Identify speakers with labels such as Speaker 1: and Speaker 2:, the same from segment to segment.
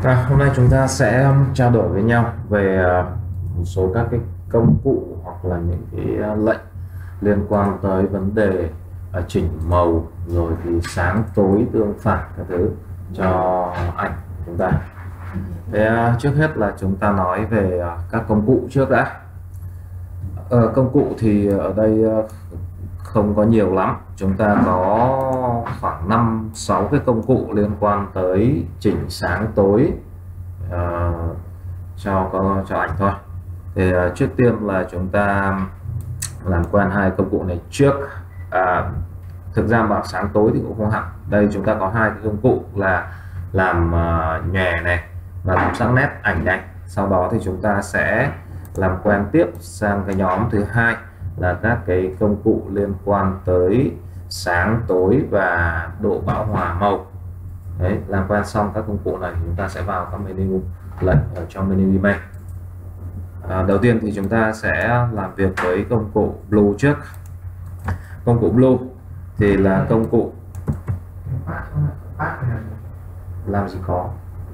Speaker 1: Hôm nay chúng ta sẽ trao đổi với nhau về một số các cái công cụ hoặc là những cái lệnh liên quan tới vấn đề chỉnh màu rồi thì sáng tối tương phản các thứ cho ảnh của chúng ta. Trước hết là chúng ta nói về các công cụ trước đã. Công cụ thì ở đây không có nhiều lắm, chúng ta có khoảng 5-6 cái công cụ liên quan tới chỉnh sáng tối cho ảnh thôi. Thì trước tiên là chúng ta làm quen hai công cụ này trước. Thực ra bảo sáng tối thì cũng không hẳn. Đây chúng ta có hai cái công cụ là làm nhòe này và làm sắc nét ảnh này. Sau đó thì chúng ta sẽ làm quen tiếp sang cái nhóm thứ hai là các cái công cụ liên quan tới sáng tối và độ bão hòa màu. Đấy, làm quen xong các công cụ này chúng ta sẽ vào các menu lệnh ở trong menu image. Đầu tiên thì chúng ta sẽ làm việc với công cụ Blue trước. Công cụ Blue thì là công cụ làm gì có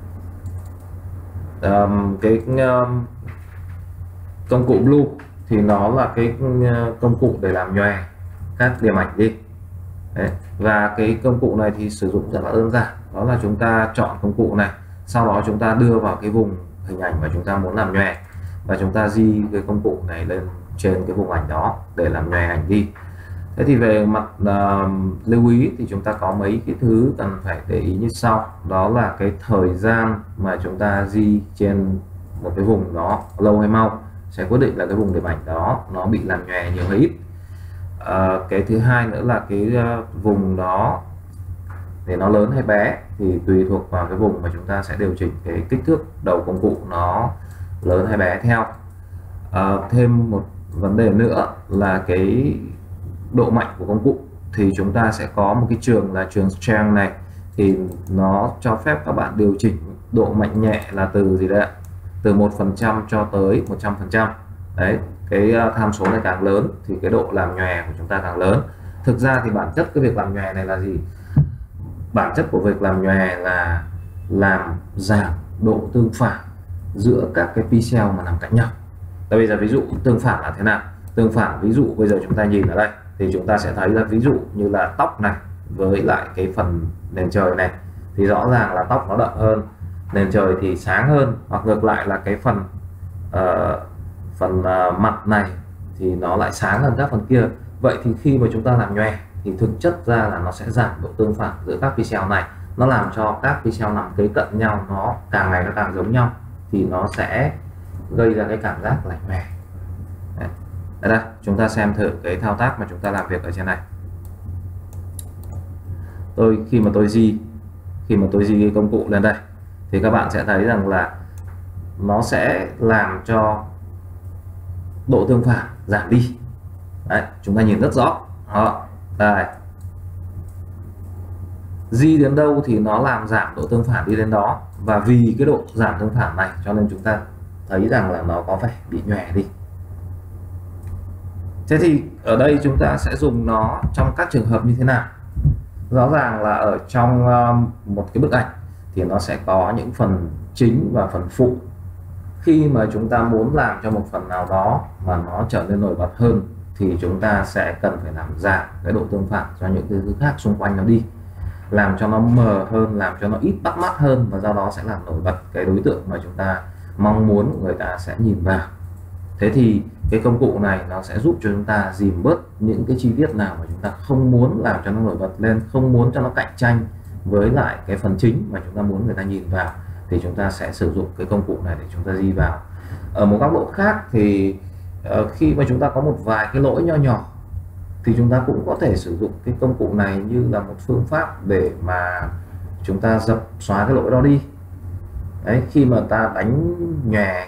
Speaker 1: công cụ Blue thì nó là cái công cụ để làm nhòe các điểm ảnh đi. Đấy. Và cái công cụ này thì sử dụng rất là đơn giản, đó là chúng ta chọn công cụ này, sau đó chúng ta đưa vào cái vùng hình ảnh mà chúng ta muốn làm nhòe và chúng ta di cái công cụ này lên trên cái vùng ảnh đó để làm nhòe ảnh đi. Thế thì về mặt lưu ý thì chúng ta có mấy cái thứ cần phải để ý như sau, đó là cái thời gian mà chúng ta di trên một cái vùng đó lâu hay mau sẽ quyết định là cái vùng điểm ảnh đó nó bị làm nhòe nhiều hay ít. Cái thứ hai nữa là cái vùng đó để nó lớn hay bé thì tùy thuộc vào cái vùng mà chúng ta sẽ điều chỉnh cái kích thước đầu công cụ nó lớn hay bé theo. Thêm một vấn đề nữa là cái độ mạnh của công cụ thì chúng ta sẽ có một cái trường là trường strength này, thì nó cho phép các bạn điều chỉnh độ mạnh nhẹ là từ gì đấy ạ? Từ 1% cho tới 100%. Đấy, cái tham số này càng lớn thì cái độ làm nhòe của chúng ta càng lớn. Thực ra thì bản chất cái việc làm nhòe này là gì? Bản chất của việc làm nhòe là làm giảm độ tương phản giữa các cái pixel mà nằm cạnh nhau. Bây giờ ví dụ tương phản là thế nào? Tương phản ví dụ bây giờ chúng ta nhìn ở đây thì chúng ta sẽ thấy là ví dụ như là tóc này với lại cái phần nền trời này thì rõ ràng là tóc nó đậm hơn, nền trời thì sáng hơn, hoặc ngược lại là cái phần mặt này thì nó lại sáng hơn các phần kia. Vậy thì khi mà chúng ta làm nhòe thì thực chất ra là nó sẽ giảm độ tương phản giữa các pixel này, nó làm cho các pixel nằm kế cận nhau nó càng ngày nó càng giống nhau thì nó sẽ gây ra cái cảm giác lạnh nhòe. Đây, chúng ta xem thử cái thao tác mà chúng ta làm việc ở trên này. Khi mà tôi di cái công cụ lên đây thì các bạn sẽ thấy rằng là nó sẽ làm cho độ tương phản giảm đi. Đấy, chúng ta nhìn rất rõ. Đó, đây. Di đến đâu thì nó làm giảm độ tương phản đi đến đó, và vì cái độ giảm tương phản này cho nên chúng ta thấy rằng là nó có vẻ bị nhòe đi. Thế thì ở đây chúng ta sẽ dùng nó trong các trường hợp như thế nào? Rõ ràng là ở trong một cái bức ảnh thì nó sẽ có những phần chính và phần phụ. Khi mà chúng ta muốn làm cho một phần nào đó mà nó trở nên nổi bật hơn thì chúng ta sẽ cần phải làm giảm cái độ tương phản cho những cái thứ khác xung quanh nó đi, làm cho nó mờ hơn, làm cho nó ít bắt mắt hơn, và do đó sẽ làm nổi bật cái đối tượng mà chúng ta mong muốn người ta sẽ nhìn vào. Thế thì cái công cụ này nó sẽ giúp cho chúng ta dìm bớt những cái chi tiết nào mà chúng ta không muốn làm cho nó nổi bật lên, không muốn cho nó cạnh tranh với lại cái phần chính mà chúng ta muốn người ta nhìn vào, thì chúng ta sẽ sử dụng cái công cụ này để chúng ta di vào. Ở một góc độ khác thì khi mà chúng ta có một vài cái lỗi nho nhỏ thì chúng ta cũng có thể sử dụng cái công cụ này như là một phương pháp để mà chúng ta dập xóa cái lỗi đó đi. Đấy, khi mà ta đánh nhòe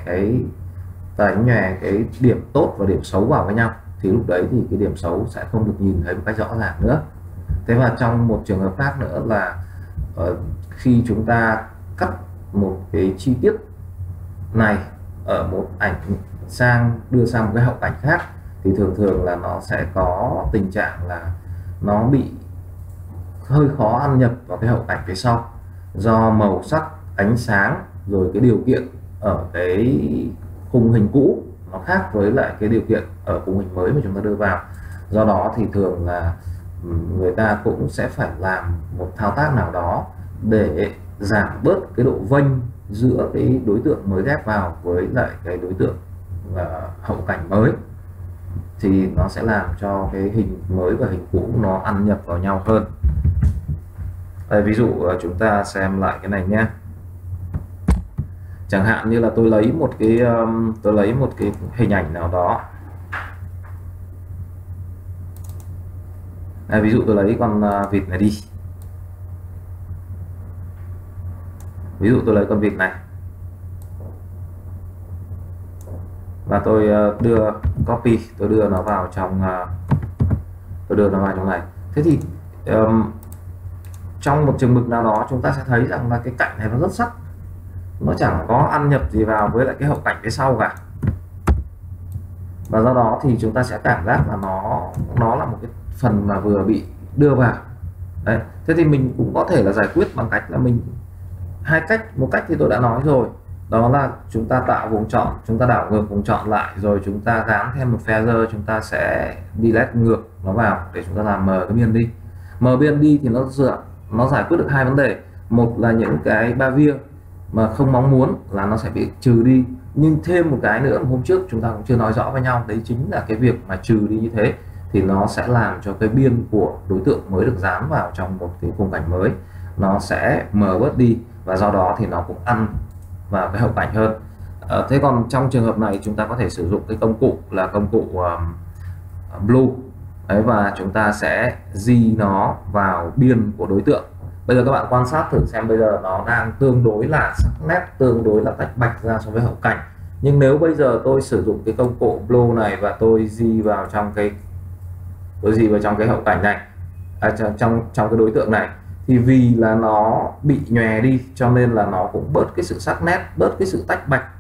Speaker 1: cái điểm tốt và điểm xấu vào với nhau thì lúc đấy thì cái điểm xấu sẽ không được nhìn thấy một cách rõ ràng nữa. Thế và trong một trường hợp khác nữa là khi chúng ta cắt một cái chi tiết này ở một ảnh đưa sang một cái hậu cảnh khác thì thường là nó sẽ có tình trạng là nó bị hơi khó ăn nhập vào cái hậu cảnh phía sau, do màu sắc, ánh sáng rồi cái điều kiện ở cái khung hình cũ nó khác với lại cái điều kiện ở khung hình mới mà chúng ta đưa vào. Do đó thì thường là người ta cũng sẽ phải làm một thao tác nào đó để giảm bớt cái độ vênh giữa cái đối tượng mới ghép vào với lại cái đối tượng hậu cảnh mới, thì nó sẽ làm cho cái hình mới và hình cũ nó ăn nhập vào nhau hơn. Đây, ví dụ chúng ta xem lại cái này nhé. Chẳng hạn như là tôi lấy một cái hình ảnh nào đó. Ví dụ tôi lấy con vịt này đi. Ví dụ tôi lấy con vịt này và tôi đưa copy, tôi đưa nó vào trong này. Thế thì trong một chừng mực nào đó chúng ta sẽ thấy rằng là cái cảnh này nó rất sắc, nó chẳng có ăn nhập gì vào với lại cái hậu cảnh phía sau cả, và do đó thì chúng ta sẽ cảm giác là nó là một cái phần mà vừa bị đưa vào đấy. Thế thì mình cũng có thể là giải quyết bằng cách là mình hai cách. Một cách thì tôi đã nói rồi, đó là chúng ta tạo vùng chọn, chúng ta đảo ngược vùng chọn lại, rồi chúng ta gắn thêm một feather, chúng ta sẽ delete ngược nó vào để chúng ta làm mờ cái biên đi. Mờ biên đi thì nó giải quyết được hai vấn đề. Một là những cái behavior mà không mong muốn là nó sẽ bị trừ đi, nhưng thêm một cái nữa mà hôm trước chúng ta cũng chưa nói rõ với nhau, đấy chính là cái việc mà trừ đi như thế thì nó sẽ làm cho cái biên của đối tượng mới được dán vào trong một cái khung cảnh mới nó sẽ mờ bớt đi, và do đó thì nó cũng ăn vào cái hậu cảnh hơn. Thế còn trong trường hợp này chúng ta có thể sử dụng cái công cụ là công cụ blue đấy, và chúng ta sẽ di nó vào biên của đối tượng. Bây giờ các bạn quan sát thử xem, bây giờ nó đang tương đối là sắc nét, tương đối là tách bạch ra so với hậu cảnh. Nhưng nếu bây giờ tôi sử dụng cái công cụ blue này và tôi di vào trong cái hậu cảnh này, trong cái đối tượng này, thì vì là nó bị nhòe đi cho nên là nó cũng bớt cái sự sắc nét, bớt cái sự tách bạch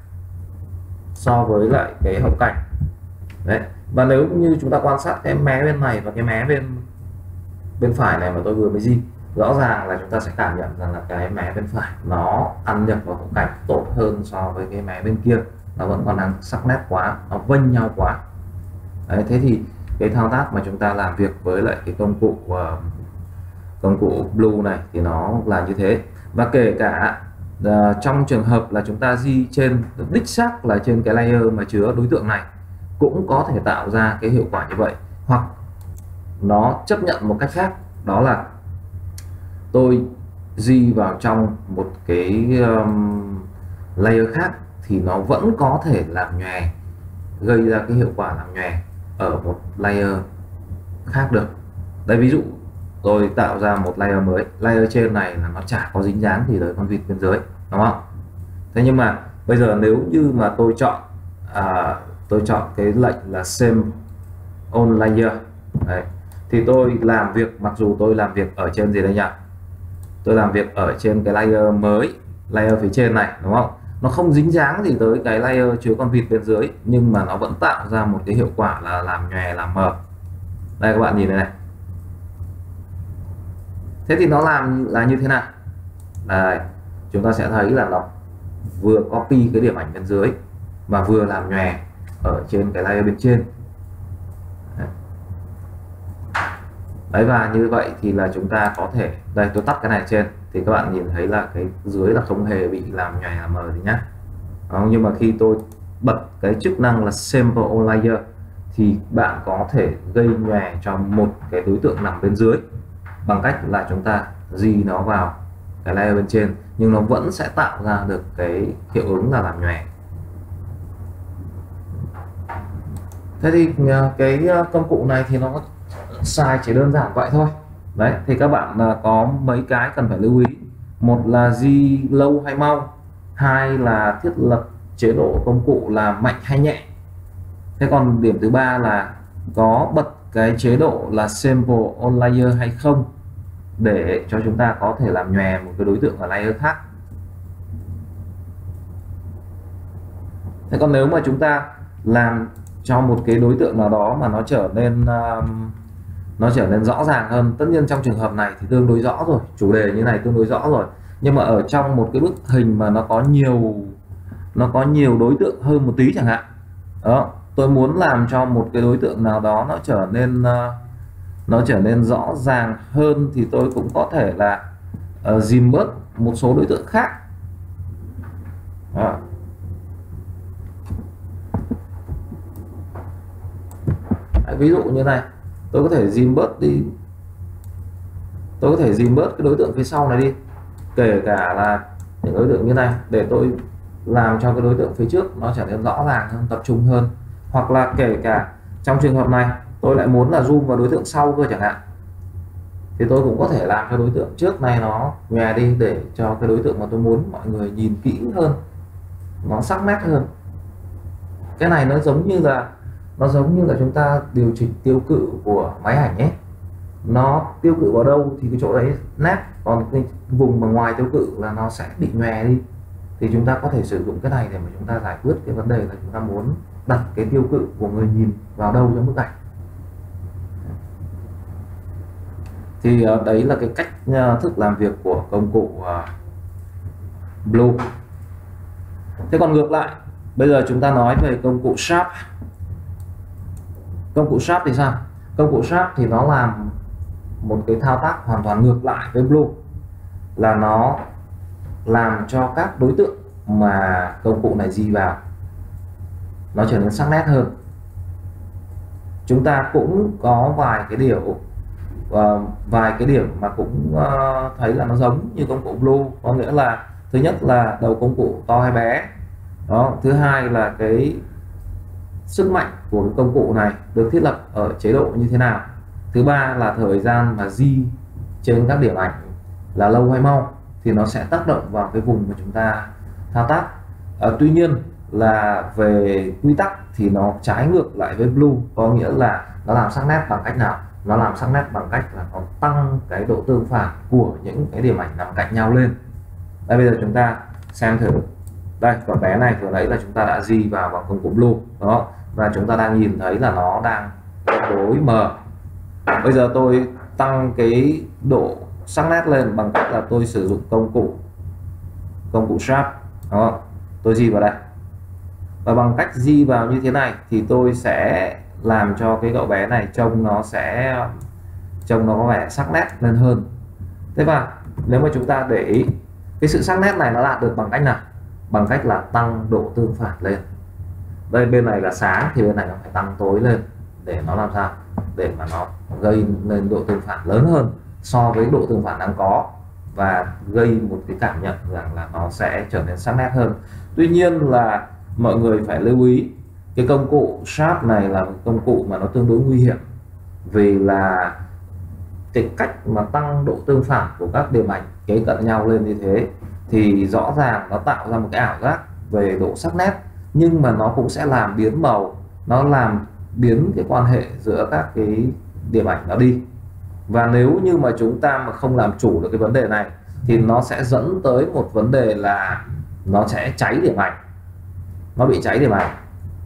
Speaker 1: so với lại cái hậu cảnh đấy. Và nếu như chúng ta quan sát cái mé bên này và cái mé bên phải này mà tôi vừa mới di, rõ ràng là chúng ta sẽ cảm nhận rằng là cái mé bên phải nó ăn nhập vào hậu cảnh tốt hơn so với cái mé bên kia, nó vẫn còn đang sắc nét quá, nó vênh nhau quá đấy. Thế thì cái thao tác mà chúng ta làm việc với lại cái công cụ blue này thì nó là như thế. Và kể cả trong trường hợp là chúng ta di trên đích xác là trên cái layer mà chứa đối tượng này cũng có thể tạo ra cái hiệu quả như vậy, hoặc nó chấp nhận một cách khác, đó là tôi di vào trong một cái layer khác thì nó vẫn có thể làm nhòe, gây ra cái hiệu quả làm nhòe ở một layer khác được. Đây, ví dụ tôi tạo ra một layer mới, layer trên này là nó chả có dính dáng gì tới con vịt bên dưới, đúng không? Thế nhưng mà bây giờ nếu như mà tôi chọn cái lệnh là same on layer đấy, thì tôi làm việc, mặc dù tôi làm việc ở trên gì đây nhỉ, tôi làm việc ở trên cái layer mới, layer phía trên này, đúng không? Nó không dính dáng gì tới cái layer chứa con vịt bên dưới, nhưng mà nó vẫn tạo ra một cái hiệu quả là làm nhòe, làm mờ. Đây các bạn nhìn đây này. Thế thì nó làm là như thế nào? Đây, chúng ta sẽ thấy là nó vừa copy cái điểm ảnh bên dưới và vừa làm nhòe ở trên cái layer bên trên. Đấy, và như vậy thì là chúng ta có thể, đây tôi tắt cái này trên thì các bạn nhìn thấy là cái dưới là không hề bị làm nhòe làm mờ gì nhá. Nhưng mà khi tôi bật cái chức năng là Sample on Layer thì bạn có thể gây nhòe cho một cái đối tượng nằm bên dưới bằng cách là chúng ta di nó vào cái layer bên trên, nhưng nó vẫn sẽ tạo ra được cái hiệu ứng là làm nhòe. Thế thì cái công cụ này thì nó xài chỉ đơn giản vậy thôi. Đấy, thì các bạn có mấy cái cần phải lưu ý. Một là di lâu hay mau, hai là thiết lập chế độ công cụ là mạnh hay nhẹ. Thế còn điểm thứ ba là có bật cái chế độ là Sample on Layer hay không, để cho chúng ta có thể làm nhòe một cái đối tượng ở layer khác. Thế còn nếu mà chúng ta làm cho một cái đối tượng nào đó mà nó trở nên rõ ràng hơn, tất nhiên trong trường hợp này thì tương đối rõ rồi, chủ đề như này tương đối rõ rồi, nhưng mà ở trong một cái bức hình mà nó có nhiều đối tượng hơn một tí chẳng hạn. Đó, tôi muốn làm cho một cái đối tượng nào đó nó trở nên rõ ràng hơn thì tôi cũng có thể là dìm bớt một số đối tượng khác. Đó. Ví dụ như này, tôi có thể dìm bớt đi, tôi có thể dìm bớt cái đối tượng phía sau này đi, kể cả là những đối tượng như này, để tôi làm cho cái đối tượng phía trước nó trở nên rõ ràng hơn, tập trung hơn. Hoặc là kể cả trong trường hợp này tôi lại muốn là zoom vào đối tượng sau cơ chẳng hạn, thì tôi cũng có thể làm cho đối tượng trước này nó nhòe đi, để cho cái đối tượng mà tôi muốn mọi người nhìn kỹ hơn, nó sắc nét hơn. Cái này nó giống như là chúng ta điều chỉnh tiêu cự của máy ảnh ấy, nó tiêu cự vào đâu thì cái chỗ đấy nét, còn cái vùng mà ngoài tiêu cự là nó sẽ bị nhòe đi. Thì chúng ta có thể sử dụng cái này để mà chúng ta giải quyết cái vấn đề là chúng ta muốn đặt cái tiêu cự của người nhìn vào đâu trong bức ảnh. Thì đấy là cái cách thức làm việc của công cụ Blue. Thế còn ngược lại, bây giờ chúng ta nói về công cụ Sharp. Công cụ Sharp thì sao? Công cụ Sharp thì nó làm một cái thao tác hoàn toàn ngược lại với Blue, là nó làm cho các đối tượng mà công cụ này di vào nó trở nên sắc nét hơn. Chúng ta cũng có vài cái điểm mà cũng thấy là nó giống như công cụ Blue, có nghĩa là thứ nhất là đầu công cụ to hay bé đó, thứ hai là cái sức mạnh của cái công cụ này được thiết lập ở chế độ như thế nào, thứ ba là thời gian mà di trên các điểm ảnh là lâu hay mau thì nó sẽ tác động vào cái vùng mà chúng ta thao tác. Tuy nhiên là về quy tắc thì nó trái ngược lại với Blue, có nghĩa là nó làm sắc nét bằng cách nào? Nó làm sắc nét bằng cách là nó tăng cái độ tương phản của những cái điểm ảnh nằm cạnh nhau lên. Đây, bây giờ chúng ta xem thử. Đây, con bé này vừa nãy là chúng ta đã di vào bằng công cụ Blue đó, và chúng ta đang nhìn thấy là nó đang tương đối mờ. Bây giờ tôi tăng cái độ sắc nét lên bằng cách là tôi sử dụng công cụ Sharp đó, tôi di vào đây, và bằng cách di vào như thế này thì tôi sẽ làm cho cái cậu bé này trông nó có vẻ sắc nét lên hơn. Thế và nếu mà chúng ta để ý cái sự sắc nét này nó đạt được bằng cách nào? Bằng cách là tăng độ tương phản lên. Đây, bên này là sáng thì bên này nó phải tăng tối lên, để nó làm sao? Để mà nó gây lên độ tương phản lớn hơn so với độ tương phản đang có, và gây một cái cảm nhận rằng là nó sẽ trở nên sắc nét hơn. Tuy nhiên là mọi người phải lưu ý, cái công cụ Sharp này là một công cụ mà nó tương đối nguy hiểm, vì là cái cách mà tăng độ tương phản của các điểm ảnh kế cận nhau lên như thế thì rõ ràng nó tạo ra một cái ảo giác về độ sắc nét, nhưng mà nó cũng sẽ làm biến màu, nó làm biến cái quan hệ giữa các cái điểm ảnh nó đi. Và nếu như mà chúng ta mà không làm chủ được cái vấn đề này thì nó sẽ dẫn tới một vấn đề là nó sẽ cháy điểm ảnh, nó bị cháy điểm ảnh.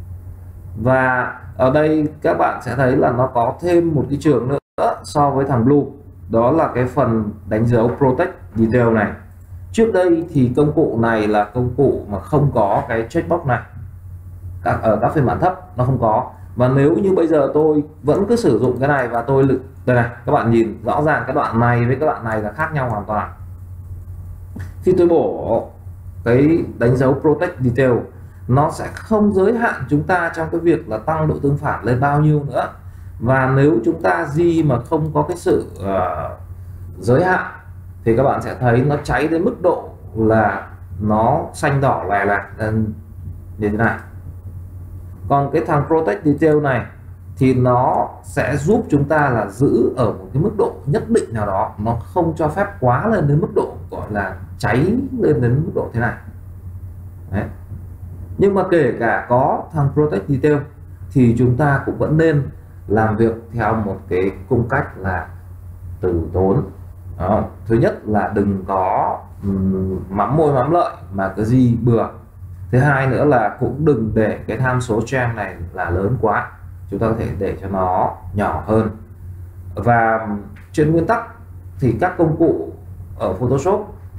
Speaker 1: Và ở đây các bạn sẽ thấy là nó có thêm một cái trường nữa so với thằng Blue, đó là cái phần đánh dấu Protect Detail này. Trước đây thì công cụ này là công cụ mà không có cái checkbox này, ở các phiên bản thấp nó không có. Và nếu như bây giờ tôi vẫn cứ sử dụng cái này và tôi đây này, các bạn nhìn rõ ràng cái đoạn này với cái đoạn này là khác nhau hoàn toàn. Khi tôi bổ cái đánh dấu Protect Detail, nó sẽ không giới hạn chúng ta trong cái việc là tăng độ tương phản lên bao nhiêu nữa. Và nếu chúng ta di mà không có cái sự giới hạn thì các bạn sẽ thấy nó cháy đến mức độ là nó xanh đỏ lè lẹt như thế này. Còn cái thằng Protect Detail này thì nó sẽ giúp chúng ta là giữ ở một cái mức độ nhất định nào đó, nó không cho phép quá lên đến mức độ gọi là cháy lên đến mức độ thế này. Đấy. Nhưng mà kể cả có thằng Protect Detail thì chúng ta cũng vẫn nên làm việc theo một cái cung cách là từ tốn. Đó. Thứ nhất là đừng có mắm môi mắm lợi mà cứ di bừa. Thứ hai nữa là cũng đừng để cái tham số gem này là lớn quá, chúng ta có thể để cho nó nhỏ hơn. Và trên nguyên tắc thì các công cụ ở Photoshop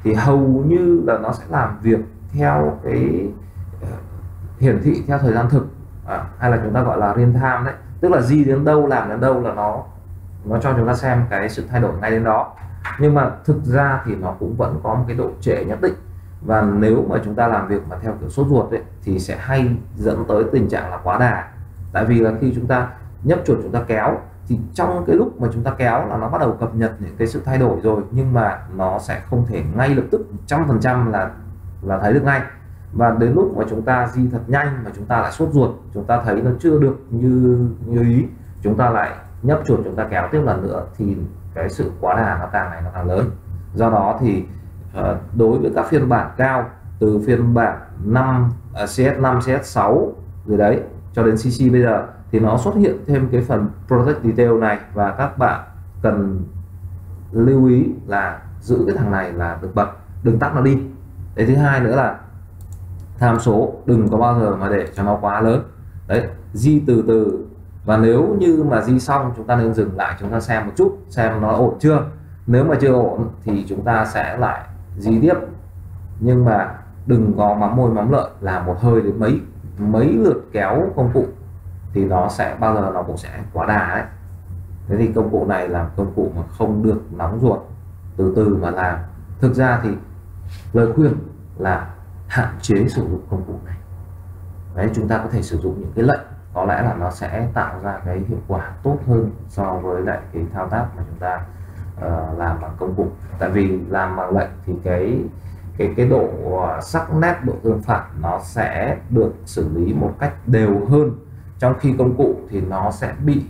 Speaker 1: thì hầu như là nó sẽ làm việc theo cái hiển thị theo thời gian thực, hay là chúng ta gọi là real time đấy, tức là gì đến đâu làm đến đâu là nó cho chúng ta xem cái sự thay đổi ngay đến đó. Nhưng mà thực ra thì nó cũng vẫn có một cái độ trễ nhất định, và nếu mà chúng ta làm việc mà theo kiểu sốt ruột ấy, thì sẽ hay dẫn tới tình trạng là quá đà. Tại vì là khi chúng ta nhấp chuột chúng ta kéo thì trong cái lúc mà chúng ta kéo là nó bắt đầu cập nhật những cái sự thay đổi rồi, nhưng mà nó sẽ không thể ngay lập tức 100% là thấy được ngay. Và đến lúc mà chúng ta di thật nhanh mà chúng ta lại sốt ruột, chúng ta thấy nó chưa được như ý, chúng ta lại nhấp chuột chúng ta kéo tiếp lần nữa, thì cái sự quá đà nó càng ngày nó càng lớn. Do đó thì đối với các phiên bản cao, từ phiên bản 5 CS5 CS6 rồi đấy cho đến CC bây giờ, thì nó xuất hiện thêm cái phần Protect Detail này, và các bạn cần lưu ý là giữ cái thằng này là được bật, đừng tắt nó đi. Cái thứ hai nữa là tham số đừng có bao giờ mà để cho nó quá lớn đấy, di từ từ, và nếu như mà di xong chúng ta nên dừng lại, chúng ta xem một chút xem nó ổn chưa. Nếu mà chưa ổn thì chúng ta sẽ lại di tiếp, nhưng mà đừng có mắm môi mắm lợi làm một hơi đến mấy lượt kéo công cụ, thì nó sẽ bao giờ nó cũng sẽ quá đà đấy. Thế thì công cụ này là công cụ mà không được nóng ruột, từ từ mà làm. Thực ra thì lời khuyên là hạn chế sử dụng công cụ này đấy, chúng ta có thể sử dụng những cái lệnh có lẽ là nó sẽ tạo ra cái hiệu quả tốt hơn so với lại cái thao tác mà chúng ta làm bằng công cụ. Tại vì làm bằng lệnh thì cái độ sắc nét, độ tương phản nó sẽ được xử lý một cách đều hơn, trong khi công cụ thì nó sẽ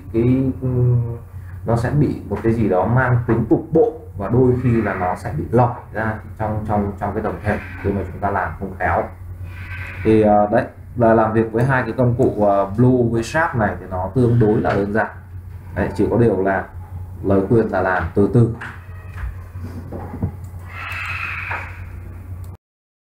Speaker 1: bị một cái gì đó mang tính cục bộ, và đôi khi là nó sẽ bị lòi ra trong cái tổng thể khi mà chúng ta làm không khéo. Thì đấy là làm việc với hai cái công cụ Blue với Sharp này thì nó tương đối là đơn giản đấy, chỉ có điều là lời khuyên là làm từ từ